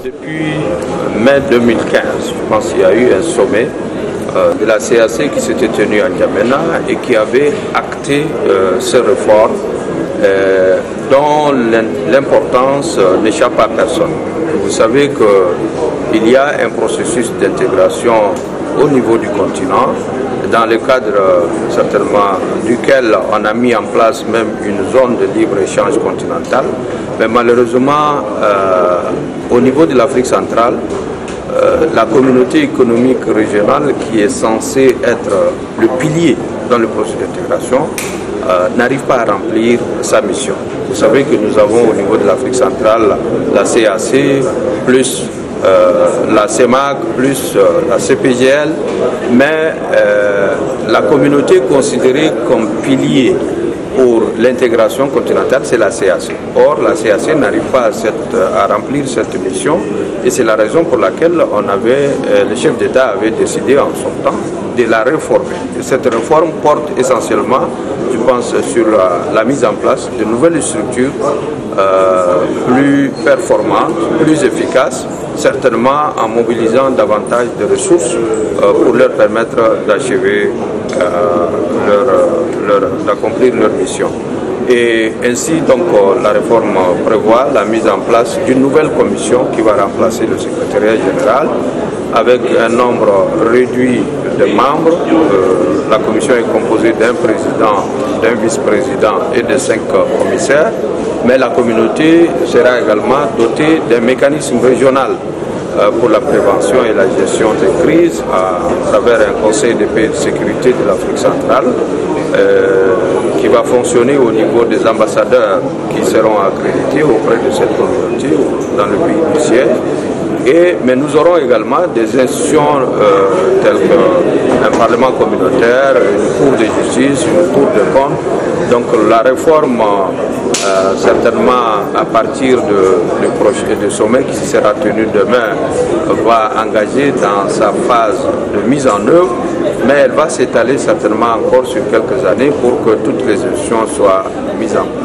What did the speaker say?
Depuis mai 2015, je pense qu'il y a eu un sommet de la CAC qui s'était tenu à N'Djamena et qui avait acté ces réformes dont l'importance n'échappe à personne. Vous savez qu'il y a un processus d'intégration au niveau du continent, dans le cadre certainement duquel on a mis en place même une zone de libre-échange continentale. Mais malheureusement, au niveau de l'Afrique centrale, la communauté économique régionale qui est censée être le pilier dans le processus d'intégration n'arrive pas à remplir sa mission. Vous savez que nous avons au niveau de l'Afrique centrale la CAC, plus la CEMAC, plus la CPGL, mais la communauté considérée comme pilier pour l'intégration continentale, c'est la CAC. Or, la CAC n'arrive pas à remplir cette mission et c'est la raison pour laquelle le chef d'État avait décidé en son temps de la réformer. Et cette réforme porte essentiellement, je pense, sur la mise en place de nouvelles structures plus performantes, plus efficaces, certainement en mobilisant davantage de ressources pour leur permettre d'achever d'accomplir leur mission. Et ainsi, donc, la réforme prévoit la mise en place d'une nouvelle commission qui va remplacer le secrétariat général avec un nombre réduit de membres. La commission est composée d'un président, d'un vice-président et de 5 commissaires, mais la communauté sera également dotée d'un mécanisme régional pour la prévention et la gestion des crises à travers un conseil de paix et de sécurité de l'Afrique centrale qui va fonctionner au niveau des ambassadeurs qui seront accrédités auprès de cette communauté dans le pays du siège. Mais nous aurons également des institutions telles qu'un parlement communautaire, une cour de justice, une cour de compte. Donc la réforme, certainement à partir du sommet qui sera tenu demain, va engager dans sa phase de mise en œuvre, mais elle va s'étaler certainement encore sur quelques années pour que toutes les institutions soient mises en place.